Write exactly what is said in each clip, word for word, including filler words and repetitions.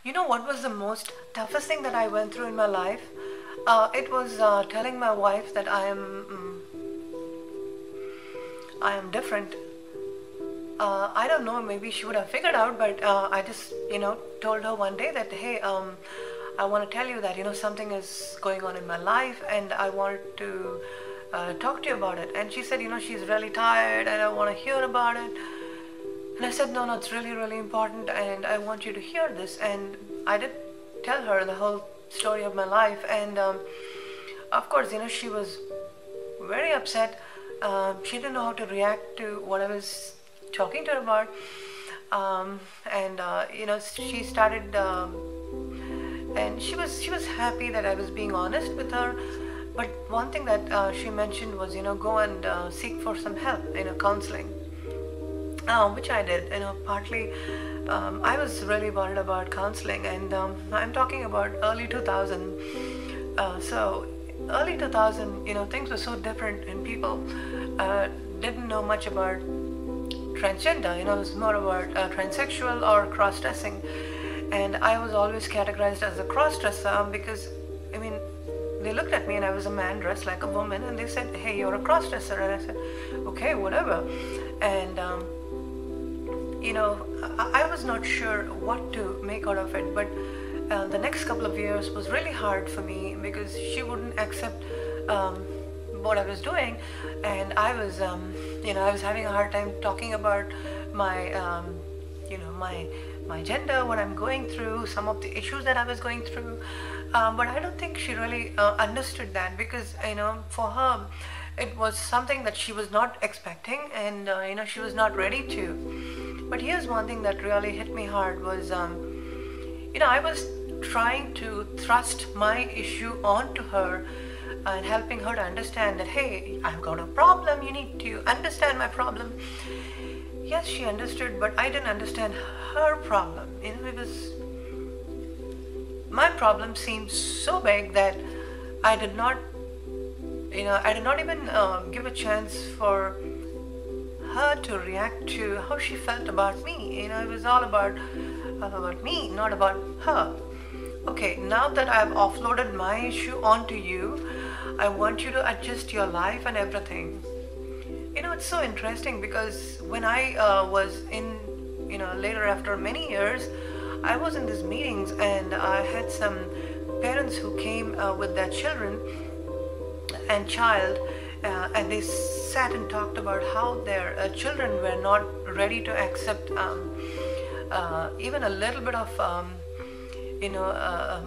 You know what was the most toughest thing that I went through in my life? Uh, it was uh, telling my wife that I am, mm, I am different. Uh, I don't know, maybe she would have figured out, but uh, I just, you know, told her one day that, hey, um, I want to tell you that, you know, something is going on in my life and I want to uh, talk to you about it. And she said, you know, she's really tired and I want to hear about it. And I said, no, no, it's really, really important and I want you to hear this. And I did tell her the whole story of my life. And um, of course, you know, she was very upset. Uh, she didn't know how to react to what I was talking to her about. Um, and, uh, you know, she started, um, and she was, she was happy that I was being honest with her. But one thing that uh, she mentioned was, you know, go and uh, seek for some help, you know, counseling. Uh, which I did, you know, partly um, I was really worried about counseling, and um, I'm talking about early two thousand. Uh, so early two thousand, you know, things were so different, and people uh, didn't know much about transgender. You know, it was more about uh, transsexual or cross-dressing, and I was always categorized as a cross-dresser because, I mean, they looked at me and I was a man dressed like a woman, and they said, "Hey, you're a cross-dresser," and I said, "Okay, whatever," and um, you know, I, I was not sure what to make out of it, but uh, the next couple of years was really hard for me because she wouldn't accept um, what I was doing, and I was, um, you know, I was having a hard time talking about my, um, you know, my my gender, what I'm going through, some of the issues that I was going through, um, but I don't think she really uh, understood that because, you know, for her, it was something that she was not expecting, and uh, you know, she was not ready to. But here's one thing that really hit me hard was, um, you know, I was trying to thrust my issue onto her and helping her to understand that, hey, I've got a problem, you need to understand my problem. Yes, she understood, but I didn't understand her problem. You know, it was, my problem seemed so big that I did not, you know, I did not even uh, give a chance for her to react to how she felt about me. You know, it was all about uh, about me, not about her. Okay, now that I've offloaded my issue onto you, I want you to adjust your life and everything. You know, it's so interesting because when I uh, was in, you know, later after many years, I was in these meetings and I had some parents who came uh, with their children and child, uh, and they sat and talked about how their uh, children were not ready to accept um, uh, even a little bit of, um, you know, uh,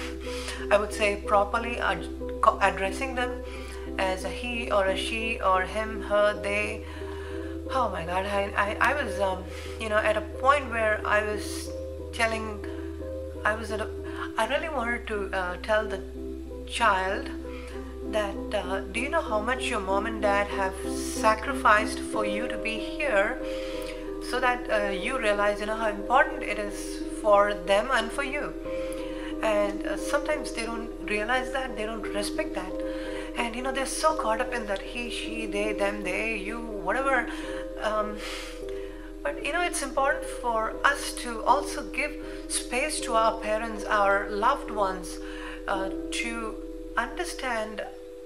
I would say properly ad addressing them as a he or a she or him, her, they. Oh my God, I, I, I was, um, you know, at a point where I was telling, I was at a, I really wanted to uh, tell the child that uh, do you know how much your mom and dad have sacrificed for you to be here, so that uh, you realize, you know, how important it is for them and for you. And uh, sometimes they don't realize that, they don't respect that, and you know, they're so caught up in that he, she, they, them, they, you, whatever. Um, but you know, it's important for us to also give space to our parents, our loved ones, uh, to understand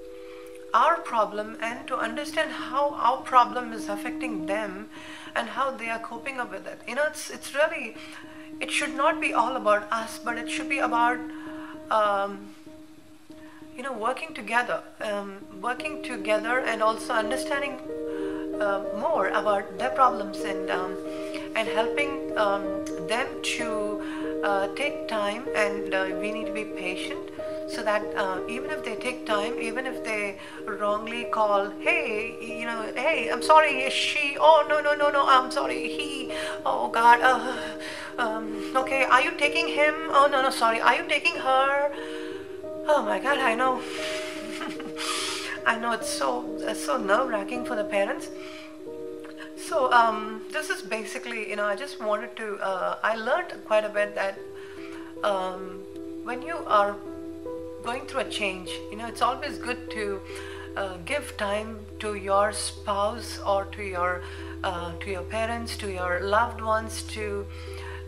our problem and to understand how our problem is affecting them and how they are coping up with it. You know, it's it's really, it should not be all about us, but it should be about um, you know, working together, um, working together and also understanding uh, more about their problems, and um, and helping um, them to uh, take time, and uh, we need to be patient, so that uh, even if they take time, even if they wrongly call, hey, you know, hey, I'm sorry, she, oh, no, no, no, no, I'm sorry, he, oh God, uh, um, okay, are you taking him? Oh, no, no, sorry, are you taking her? Oh my God, I know. I know, it's so, it's so nerve-wracking for the parents. So um, this is basically, you know, I just wanted to, uh, I learned quite a bit that um, when you are going through a change, you know, it's always good to uh, give time to your spouse or to your uh, to your parents, to your loved ones, to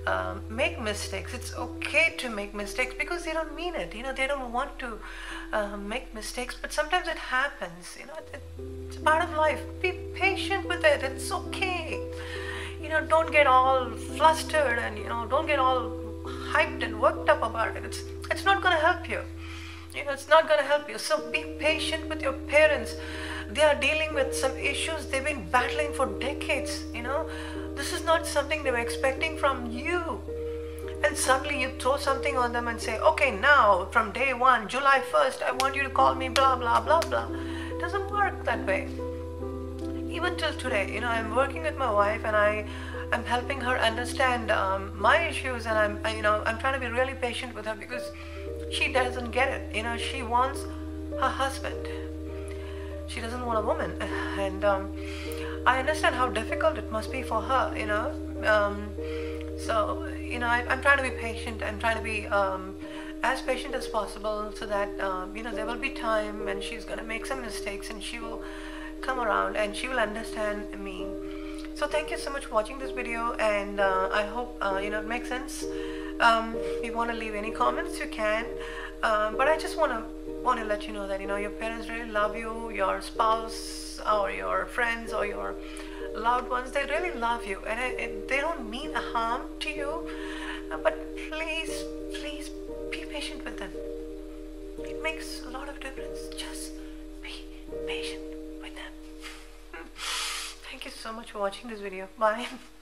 um, make mistakes. It's okay to make mistakes because they don't mean it. You know, they don't want to uh, make mistakes, but sometimes it happens. You know, it, it's part of life. Be patient with it. It's okay. You know, don't get all flustered and, you know, don't get all hyped and worked up about it. It's it's not going to help you. You know, it's not going to help you. So be patient with your parents. They are dealing with some issues they've been battling for decades. You know, this is not something they were expecting from you. And suddenly you throw something on them and say, okay, now from day one, July first, I want you to call me blah, blah, blah, blah. It doesn't work that way. Even till today, you know, I'm working with my wife and I, I'm helping her understand um, my issues, and I'm, I, you know, I'm trying to be really patient with her because she doesn't get it. You know, she wants her husband. She doesn't want a woman. And um, I understand how difficult it must be for her, you know. Um, so, you know, I, I'm trying to be patient. I'm trying to be um, as patient as possible so that, um, you know, there will be time and she's going to make some mistakes and she will come around and she will understand me. So thank you so much for watching this video, and uh, I hope uh, you know it makes sense. Um, if you want to leave any comments, you can, um, but I just want to want to let you know that you know your parents really love you, your spouse or your friends or your loved ones, they really love you, and it, it, they don't mean harm to you, uh, but please please be patient with them. It makes a lot of difference. Just be patient with them. Thank you so much for watching this video. Bye.